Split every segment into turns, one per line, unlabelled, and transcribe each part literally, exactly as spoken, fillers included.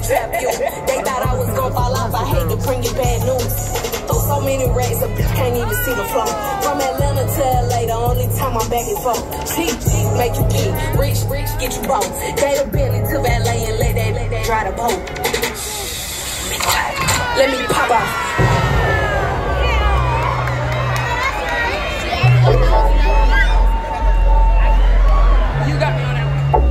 trap you. They thought I was gonna fall off, I hate to bring you bad news. Throw so many racks up, you can't even see the flow. From Atlanta to L A, the only time I'm back and forth. Cheap, cheap, make you get rich, rich, get you broke. Gave a Bentley to valet and let that, let that dry the boat. Let me pop off. You got me on that one.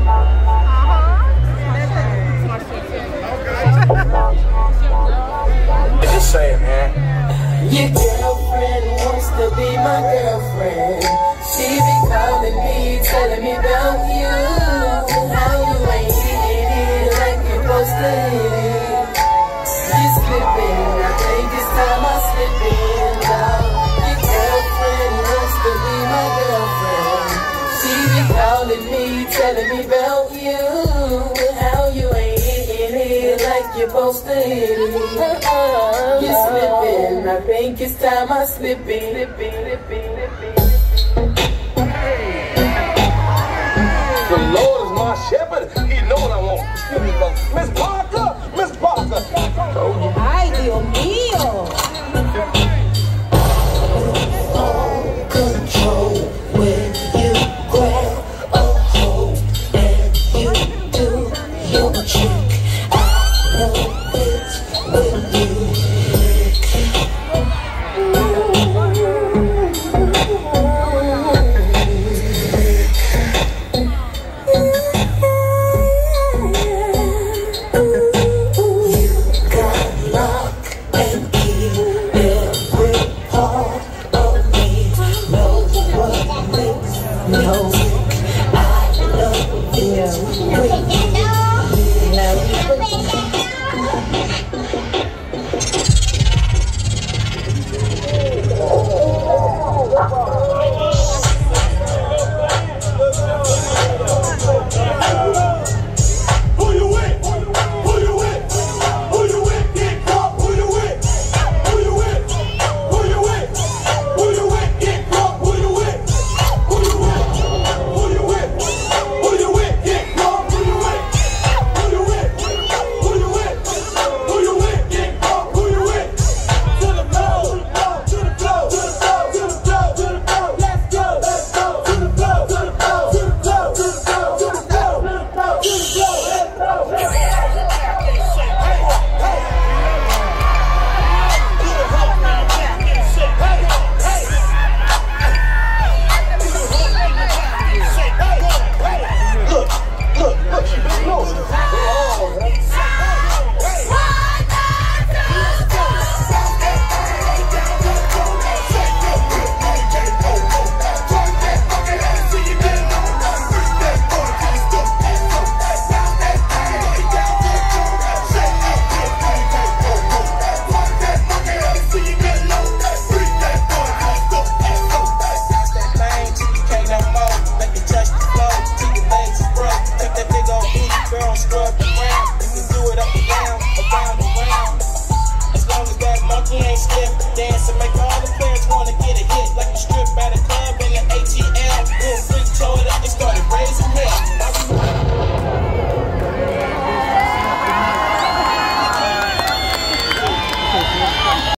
Uh-huh. Just say it, man.
Your girlfriend wants to be my girlfriend. She be calling me, telling me about you. How you ain't hitting it like you're supposed to hit it. You slipping, I think it's time I slip in now. Your girlfriend wants to be my girlfriend. She be calling me, telling me about you. How you ain't hitting it like you're supposed to hit it. You slipping, I think it's time I slip in.